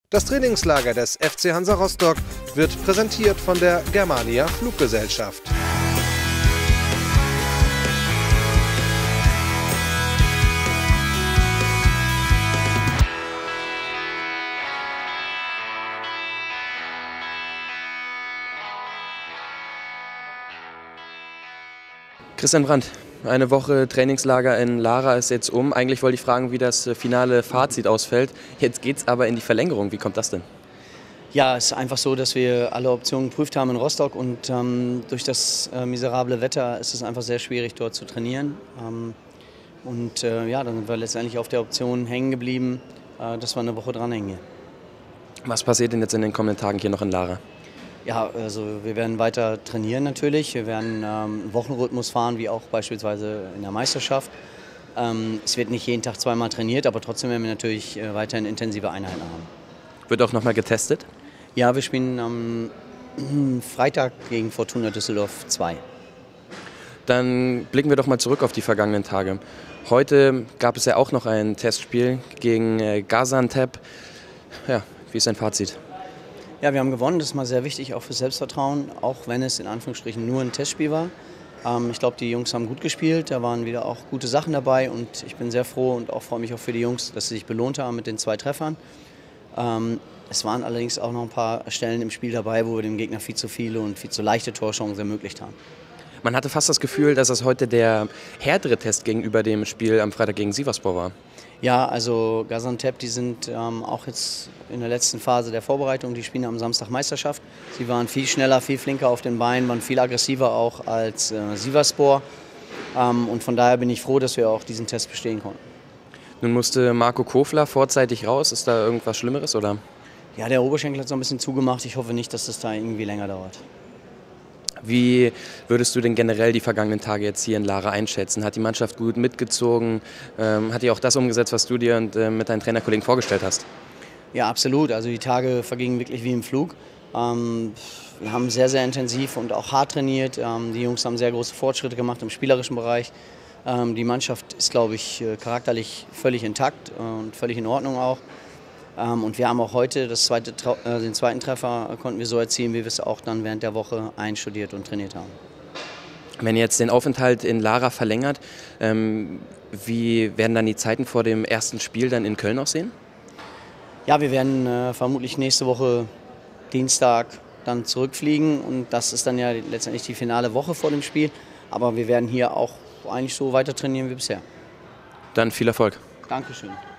Das Trainingslager des FC Hansa Rostock wird präsentiert von der Germania Fluggesellschaft. Christian Brandt, eine Woche Trainingslager in Lara ist jetzt um. Eigentlich wollte ich fragen, wie das finale Fazit ausfällt. Jetzt geht es aber in die Verlängerung. Wie kommt das denn? Ja, es ist einfach so, dass wir alle Optionen geprüft haben in Rostock und durch das miserable Wetter ist es einfach sehr schwierig, dort zu trainieren. Dann sind wir letztendlich auf der Option hängen geblieben, dass wir eine Woche dranhängen hier. Was passiert denn jetzt in den kommenden Tagen hier noch in Lara? Ja, also wir werden weiter trainieren natürlich. Wir werden einen Wochenrhythmus fahren, wie auch beispielsweise in der Meisterschaft. Es wird nicht jeden Tag zweimal trainiert, aber trotzdem werden wir natürlich weiterhin intensive Einheiten haben. Wird auch nochmal getestet? Ja, wir spielen am Freitag gegen Fortuna Düsseldorf 2. Dann blicken wir doch mal zurück auf die vergangenen Tage. Heute gab es ja auch noch ein Testspiel gegen Gaziantep. Ja, wie ist dein Fazit? Ja, wir haben gewonnen, das ist mal sehr wichtig, auch fürs Selbstvertrauen, auch wenn es in Anführungsstrichen nur ein Testspiel war. Ich glaube, die Jungs haben gut gespielt, da waren wieder auch gute Sachen dabei und ich bin sehr froh und freue mich auch für die Jungs, dass sie sich belohnt haben mit den 2 Treffern. Es waren allerdings auch noch ein paar Stellen im Spiel dabei, wo wir dem Gegner viel zu viele und viel zu leichte Torchancen ermöglicht haben. Man hatte fast das Gefühl, dass es heute der härtere Test gegenüber dem Spiel am Freitag gegen Sivasspor war. Ja, also Gaziantep, die sind auch jetzt in der letzten Phase der Vorbereitung, die spielen am Samstag Meisterschaft. Sie waren viel schneller, viel flinker auf den Beinen, waren viel aggressiver auch als Sivasspor. Und von daher bin ich froh, dass wir auch diesen Test bestehen konnten. Nun musste Marco Kofler vorzeitig raus. Ist da irgendwas Schlimmeres, oder? Ja, der Oberschenkel hat so ein bisschen zugemacht. Ich hoffe nicht, dass das da irgendwie länger dauert. Wie würdest du denn generell die vergangenen Tage jetzt hier in Lara einschätzen? Hat die Mannschaft gut mitgezogen? Hat die auch das umgesetzt, was du dir und mit deinen Trainerkollegen vorgestellt hast? Ja, absolut. Also die Tage vergingen wirklich wie im Flug. Wir haben sehr, sehr intensiv und auch hart trainiert. Die Jungs haben sehr große Fortschritte gemacht im spielerischen Bereich. Die Mannschaft ist, glaube ich, charakterlich völlig intakt und völlig in Ordnung auch. Und wir haben auch heute den zweiten Treffer konnten wir so erzielen, wie wir es auch dann während der Woche einstudiert und trainiert haben. Wenn ihr jetzt den Aufenthalt in Lara verlängert, wie werden dann die Zeiten vor dem ersten Spiel dann in Köln aussehen? Ja, wir werden vermutlich nächste Woche Dienstag dann zurückfliegen und das ist dann ja letztendlich die finale Woche vor dem Spiel. Aber wir werden hier auch eigentlich so weiter trainieren wie bisher. Dann viel Erfolg. Dankeschön.